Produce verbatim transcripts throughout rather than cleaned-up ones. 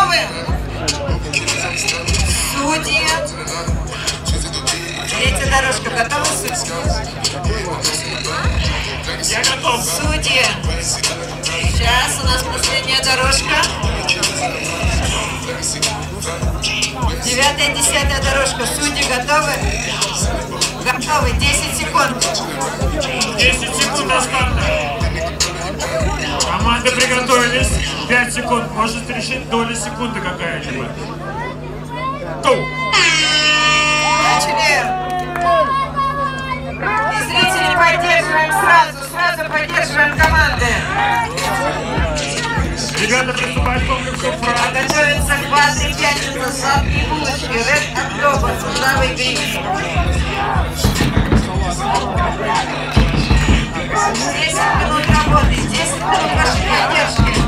готовы? Судьи. Третья дорожка. Готовы, судьи? Я готов. Судьи. Сейчас у нас последняя дорожка. Девятая, десятая дорожка. Судьи готовы? Готовы. Десять секунд. десять секунд до старта. Команды приготовились. пять секунд. Может решить доля секунды какая-нибудь. Go! Начали. И зрители поддерживаем сразу. Сразу поддерживаем команды. Ребята, приступают к комплексу фраз. Готовится квадры, пятница, сладкие булочки, Red October, трудовой гриб. десять минут работы, десять минут вашей поддержки.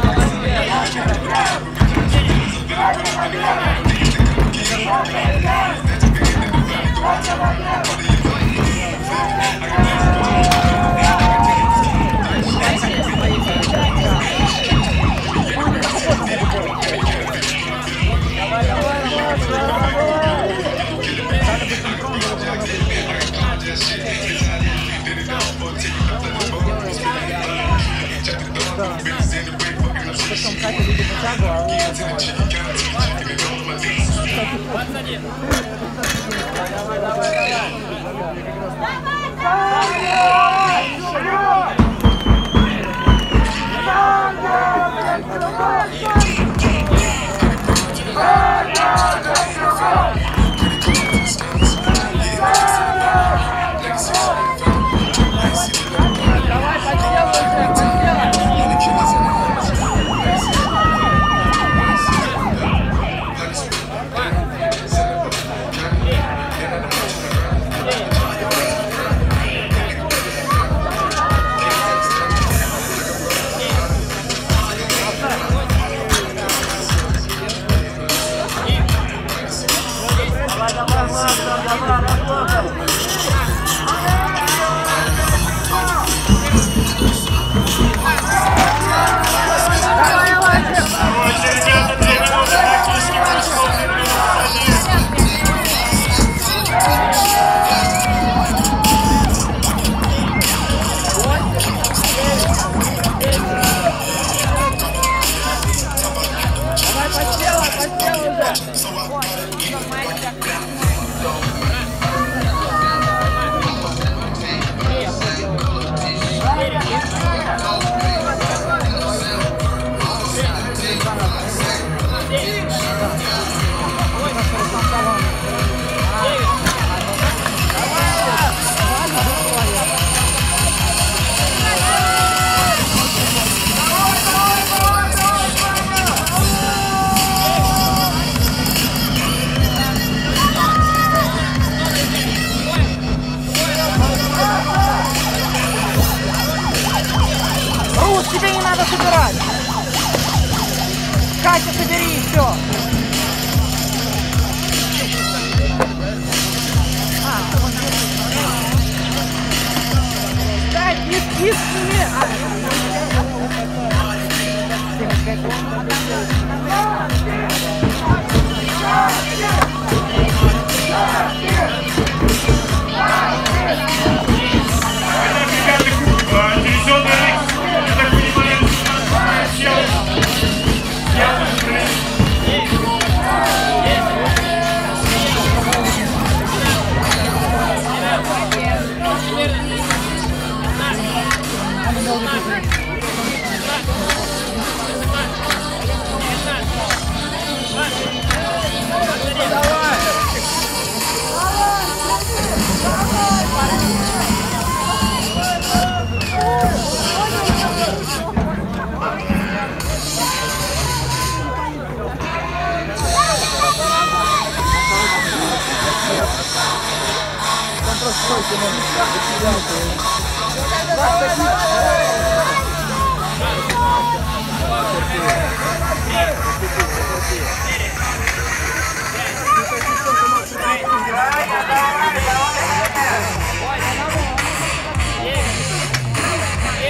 Тебе не надо собирать. Катя, собери и все. Дай, низ, низ, сними.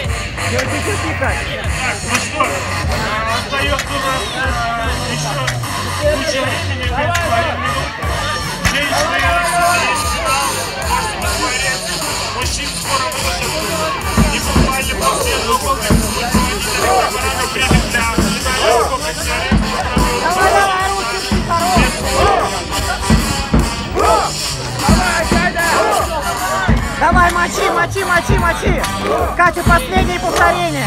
Так, ну что, остается у нас еще раньше времени перед спаррингом. Женщины остановились в финал. Можете посмотреть. Мужчин скоро выложат. И буквально после этого комплекса будет проводить электропарады прямых для финального комплекса арен. Давай, давай, Русик, хорош. Давай, мочи, мочи, мочи, мочи. Катя, последнее повторение.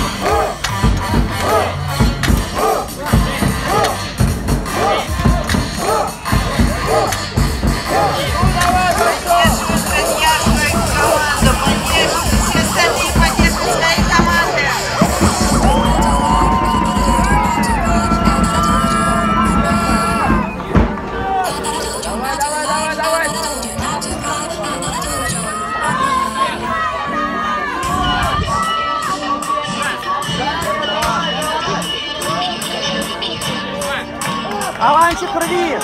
Аланчик, рви!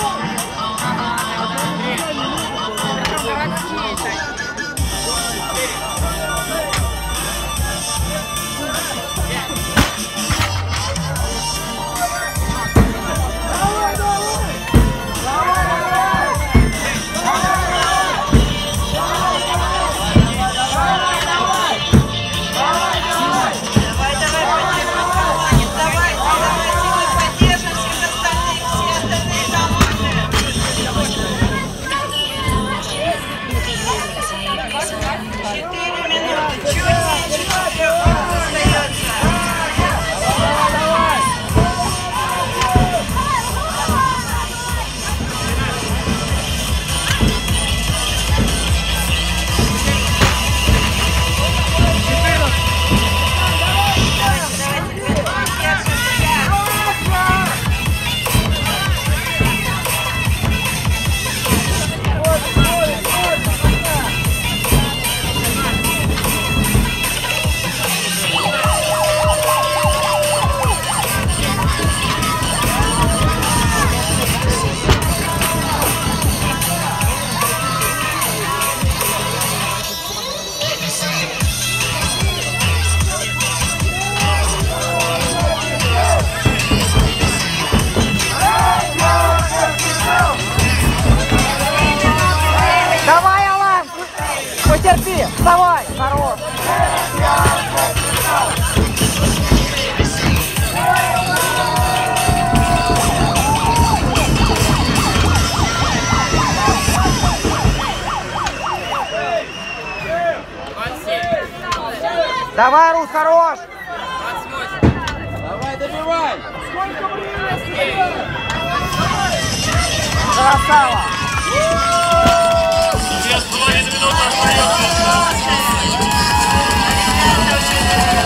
Потерпи, вставай, хорош. Давай, Рус, хорош. Давай, добивай. Красава. Две с половиной минуты остается.